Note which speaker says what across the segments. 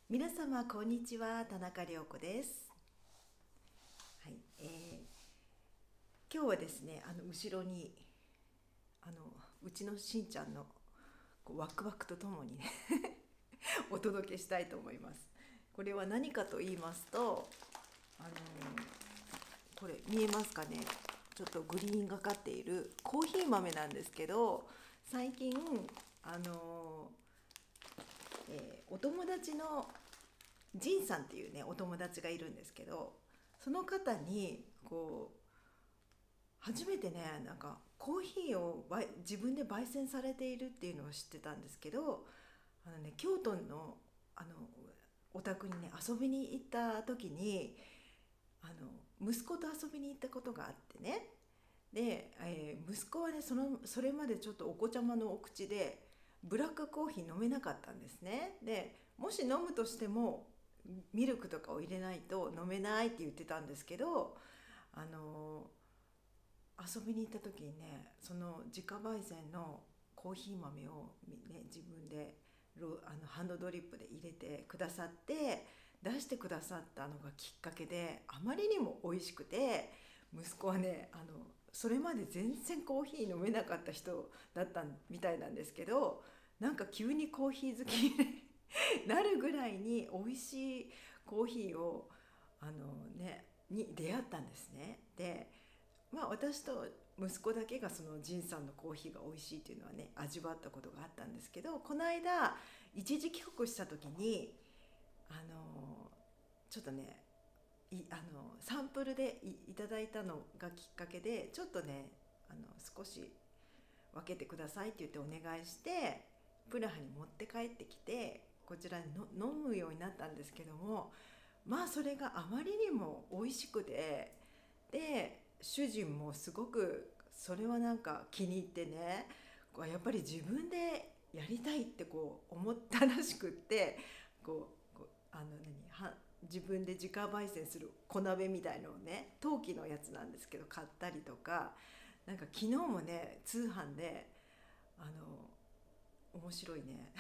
Speaker 1: 皆様こんにちは、田中涼子です。はい、今日はですね、後ろにあのうちのしんちゃんのワクワクとともにねお届けしたいと思います。これは何かと言いますと、あのこれ見えますかね。ちょっとグリーンがかっているコーヒー豆なんですけど、最近あの、お友達のジンさんっていうねお友達がいるんですけど、その方に初めてね、なんかコーヒーを自分で焙煎されているっていうのを知ってたんですけど、京都のあのお宅にね遊びに行った時に息子と遊びに行ったことがあってね。で、息子はねそれまでちょっとお子ちゃまのお口でブラックコーヒー飲めなかったんですね。でもし飲むとしてもミルクとかを入れないと飲めないって言ってたんですけど、あの遊びに行った時にね、その自家焙煎のコーヒー豆を、ね、自分でハンドドリップで入れてくださって出してくださったのがきっかけで、あまりにも美味しくて、息子はねそれまで全然コーヒー飲めなかった人だったみたいなんですけど、なんか急にコーヒー好きになるぐらいに美味しいコーヒーをに出会ったんですね。で、私と息子だけがその仁さんのコーヒーが美味しいっていうのはね味わったことがあったんですけど、この間一時帰国した時にあのちょっとねサンプルでいただいたのがきっかけで、ちょっとね少し分けてくださいって言ってお願いしてプラハに持って帰ってきて、こちらに飲むようになったんですけども、それがあまりにも美味しくて、で主人もすごくそれはなんか気に入ってね、やっぱり自分でやりたいって思ったらしくって、自分で自家焙煎する小鍋みたいのをね、陶器のやつなんですけど買ったりとか、なんか昨日もね通販で面白いね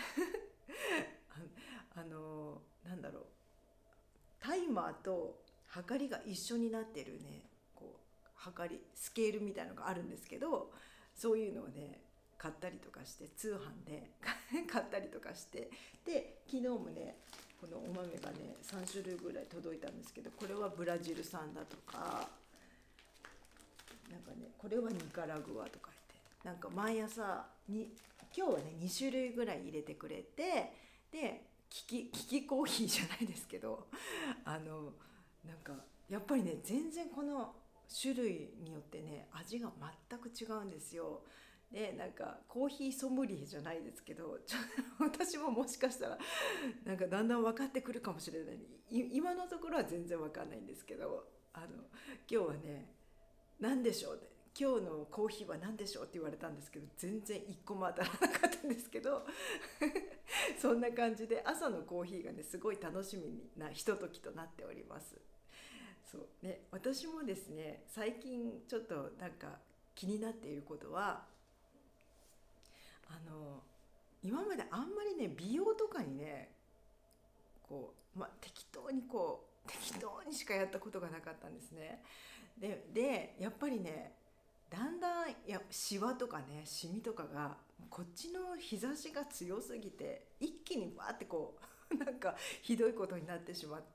Speaker 1: なんだろう、タイマーと測りが一緒になってるね、測りスケールみたいのがあるんですけど、そういうのをね買ったりとかして、通販で買ったりとかして、で昨日もねこのお豆がね3種類ぐらい届いたんですけど、これはブラジル産だとか、なんかねこれはニカラグアとか言って、なんか毎朝に今日はね2種類ぐらい入れてくれて、で利きコーヒーじゃないですけど、なんかやっぱりね全然この種類によってね味が全く違うんですよ。でなんかコーヒーソムリエじゃないですけど、私ももしかしたらなんかだんだん分かってくるかもしれない。今のところは全然分かんないんですけど、今日はね何でしょうね、今日のコーヒーは何でしょうって言われたんですけど、全然一個も当たらなかったんですけどそんな感じで朝のコーヒーがねすごい楽しみなひとときとなっております。そうね、私もですね最近ちょっとなんか気になっていることは、あの今まであんまりね美容とかにね適当にしかやったことがなかったんですね。でやっぱりねだんだんシワとかねシミとかがこっちの日差しが強すぎて一気にバーってなんかひどいことになってしまって、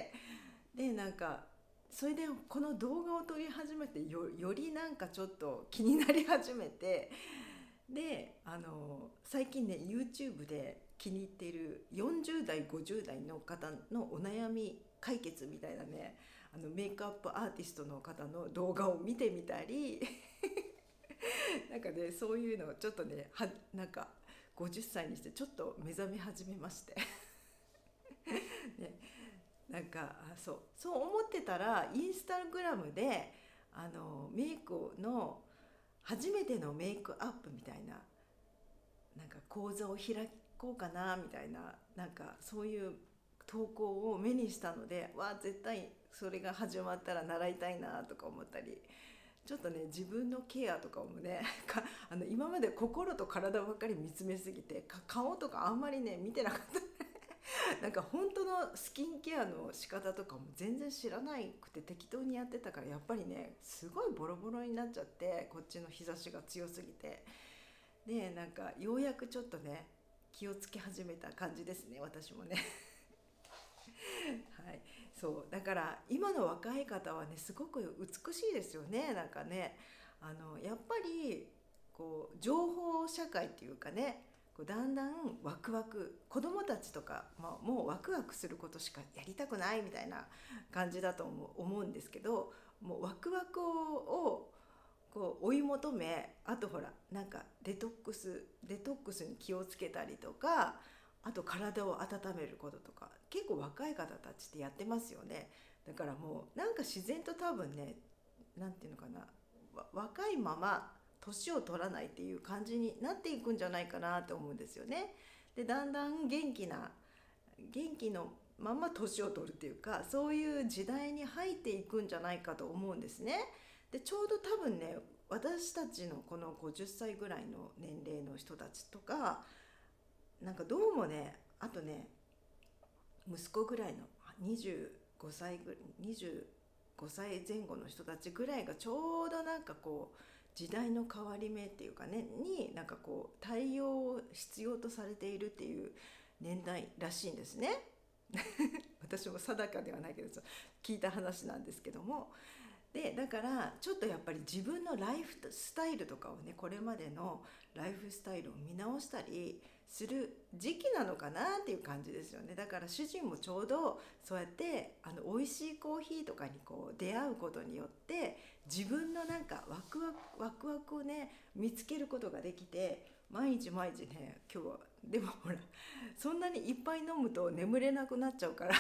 Speaker 1: でなんかそれでこの動画を撮り始めてよりなんかちょっと気になり始めて、で最近ね YouTube で気に入っている40代50代の方のお悩み解決みたいなね、メイクアップアーティストの方の動画を見てみたりなんかねそういうのをちょっとねなんか50歳にしてちょっと目覚め始めましてね、なんかそう思ってたらインスタグラムでメイクの初めてのメイクアップみたいな、なんか講座を開こうかなみたいな、なんかそういう投稿を目にしたので、絶対それが始まったら習いたいなとか思ったり、ちょっとね自分のケアとかもね今まで心と体ばっかり見つめすぎて顔とかあんまりね見てなかったなんか本当のスキンケアの仕方とかも全然知らなくて適当にやってたから、やっぱりねすごいボロボロになっちゃって、こっちの日差しが強すぎて、でなんかようやくちょっとね気をつけ始めた感じですね、私もね。はい、そうだから今の若い方はねすごく美しいですよね。なんかねやっぱりこう情報社会っていうかね、こうだんだんワクワク、子供たちとか、もうワクワクすることしかやりたくないみたいな感じだと思うんですけど、もうワクワクをこう追い求め、あとほらなんかデトックスに気をつけたりとか、あと体を温めることとか結構若い方たちってやってますよね。だからもうなんか自然と多分ね、なんていうのかな、若いまま年を取らないっていう感じになっていくんじゃないかなと思うんですよね。でだんだん元気のまま年を取るっていうか、そういう時代に入っていくんじゃないかと思うんですね。でちょうど多分ね、私たちのこの50歳ぐらいの年齢の人たちとか、なんかどうもね、あとね息子ぐらいの25歳25歳前後の人たちぐらいがちょうどなんかこう時代の変わり目っていうかねに、なんかこう対応を必要とされているっていう年代らしいんですね。私も定かではないけど聞いた話なんですけども、でだからちょっとやっぱり自分のライフスタイルとかをね、これまでのライフスタイルを見直したりする時期なのかなっていう感じですよね。だから主人もちょうどそうやって美味しいコーヒーとかにこう出会うことによって、自分のなんかワクワクをね見つけることができて、毎日毎日ね、今日はでもほらそんなにいっぱい飲むと眠れなくなっちゃうから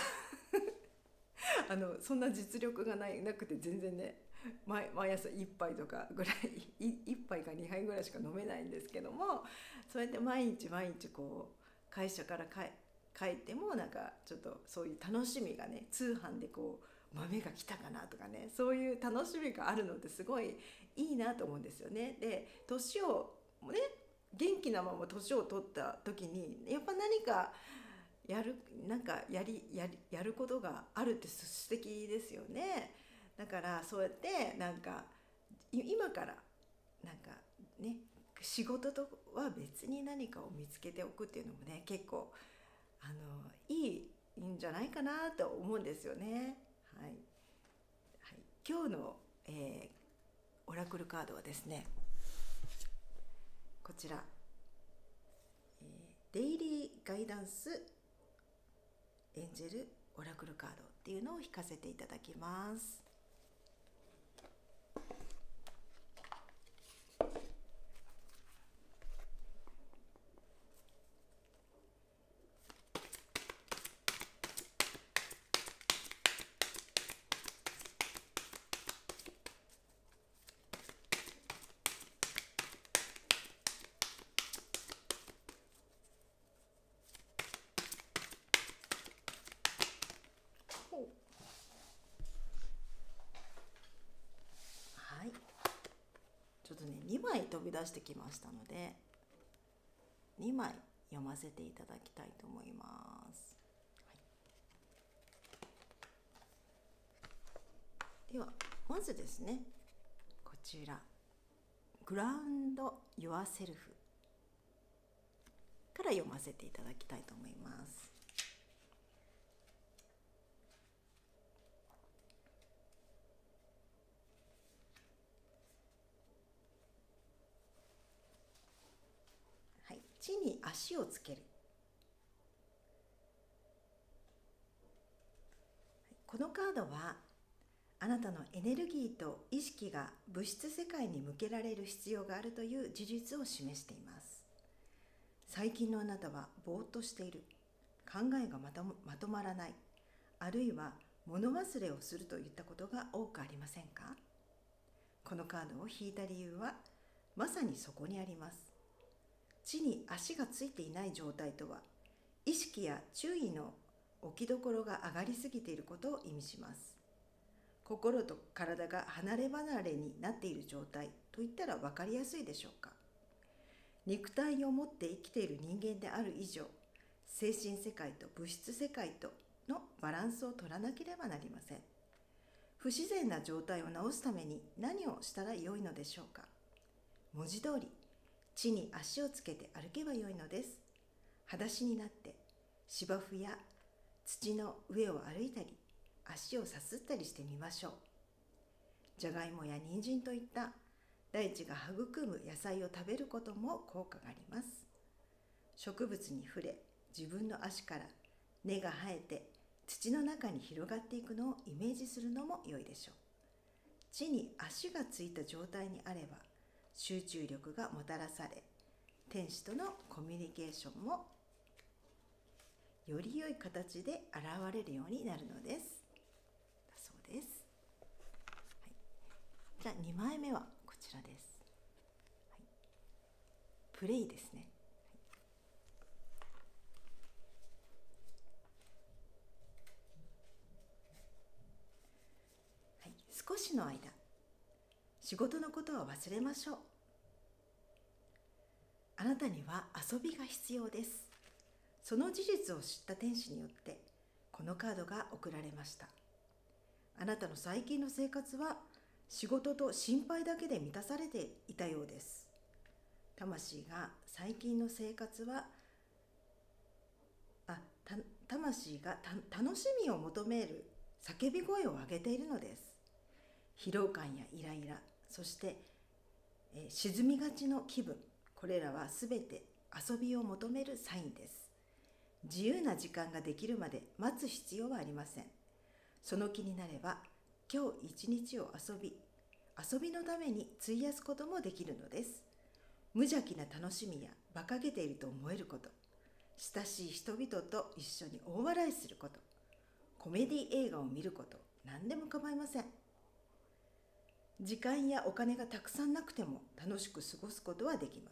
Speaker 1: そんな実力がなくて全然ね、毎朝1杯とかぐらい1杯か2杯ぐらいしか飲めないんですけども、そうやって毎日毎日こう会社から帰ってもなんかちょっとそういう楽しみがね、通販でこう豆が来たかなとかね、そういう楽しみがあるのってすごいいいなと思うんですよね。で年をね、元気なまま年を取った時にやっぱ何かやるなんかやることがあるって素敵ですよね。だからそうやってなんか今からなんかね、仕事とは別に何かを見つけておくっていうのもね、結構いいんじゃないかなと思うんですよね。はい、はい、今日の、オラクルカードはですね、こちら、デイリーガイダンスエンジェルオラクルカードっていうのを引かせていただきます。はい、ちょっとね2枚飛び出してきましたので、2枚読ませていただきたいと思います。はい、ではまずですね、こちらグラウンド・ユアセルフから読ませていただきたいと思います。はい、地に足をつける。このカードはあなたのエネルギーと意識が物質世界に向けられる必要があるという事実を示しています。最近のあなたはぼーっとしている、考えがまとまらない、あるいは物忘れをするといったことが多くありませんか？このカードを引いた理由はまさにそこにあります。地に足がついていない状態とは、意識や注意の置きどころが上がりすぎていることを意味します。心と体が離れ離れになっている状態といったら分かりやすいでしょうか。肉体を持って生きている人間である以上、 精神世界と物質世界とのバランスを取らなければなりません。不自然な状態を直すために何をしたらよいのでしょうか。文字通り、地に足をつけて歩けばよいのです。裸足になって芝生や土の上を歩いたり、足をさすったりしてみましょう。じゃがいもや人参といった大地が育む野菜を食べることも効果があります。植物に触れ、自分の足から根が生えて土の中に広がっていくのをイメージするのも良いでしょう。地に足がついた状態にあれば集中力がもたらされ、天使とのコミュニケーションもより良い形で現れるようになるのです。だそうです。はい、じゃあ2枚目はこちらです。はい、プレイですね。はい、少しの間、仕事のことは忘れましょう。あなたには遊びが必要です。その事実を知った天使によってこのカードが贈られました。あなたの最近の生活は仕事と心配だけで満たされていたようです。魂が最近の生活は魂が楽しみを求める叫び声を上げているのです。疲労感やイライラ、そして、沈みがちの気分、これらはすべて遊びを求めるサインです。自由な時間ができるまで待つ必要はありません。その気になれば今日一日を遊びのために費やすこともできるのです。無邪気な楽しみや馬鹿げていると思えること、親しい人々と一緒に大笑いすること、コメディ映画を見ること、何でも構いません。時間やお金がたくさんなくても楽しく過ごすことはできます。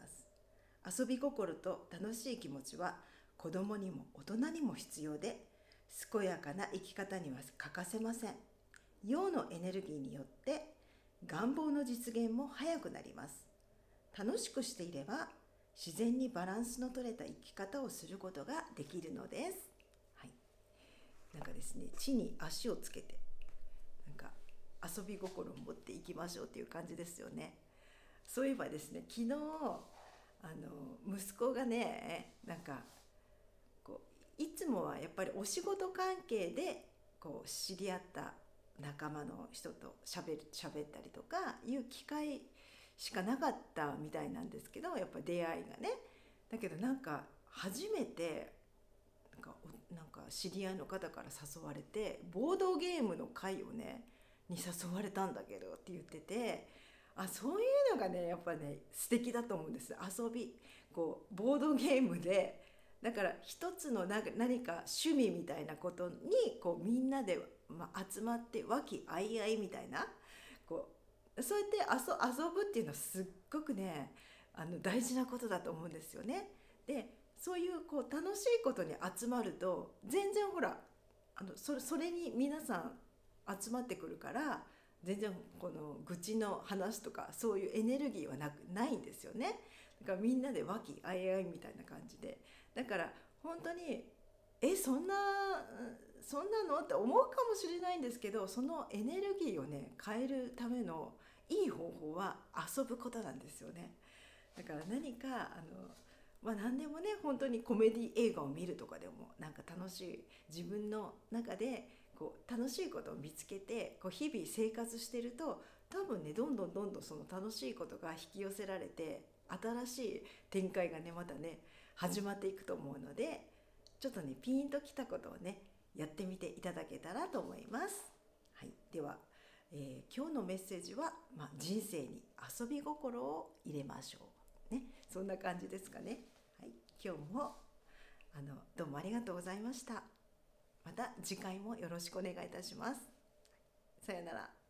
Speaker 1: 遊び心と楽しい気持ちは子供にも大人にも必要で、健やかな生き方には欠かせません。陽のエネルギーによって願望の実現も早くなります。楽しくしていれば自然にバランスの取れた生き方をすることができるのです。はい、なんかですね、地に足をつけてなんか遊び心を持っていきましょうっていう感じですよね。そういえばですね、昨日息子がね、なんかこういつもはやっぱりお仕事関係でこう知り合った仲間の人と喋ったりとかいう機会しかなかったみたいなんですけど、やっぱ出会いがね。だけどなんか初めてなんか知り合いの方から誘われて、ボードゲームの会をねに誘われたんだけどって言ってて、そういうのがねやっぱね素敵だと思うんです。遊び、こうボードゲームで、だから一つの何か趣味みたいなことにこうみんなで、集まって和気あいあいみたいな、こうそうやって遊ぶっていうのはすっごくね大事なことだと思うんですよね。でそういうこう楽しいことに集まると全然ほらそれに皆さん集まってくるから、全然この愚痴の話とかそういうエネルギーはないんですよね。だからみんなで和気あいあいみたいな感じで、だから本当にそんなのって思うかもしれないんですけど、そのエネルギーをね変えるためのいい方法は遊ぶことなんですよね。だから何か何でもね、本当にコメディ映画を見るとかでもなんか楽しい、自分の中でこう楽しいことを見つけてこう日々生活してると、多分ねどんどんその楽しいことが引き寄せられて、新しい展開がねまたね始まっていくと思うので、ちょっとねピンときたことをねやってみていただけたらと思います。はい、では、今日のメッセージは、人生に遊び心を入れましょうね、そんな感じですかね。はい、今日もどうもありがとうございました。また次回もよろしくお願いいたします。さよなら。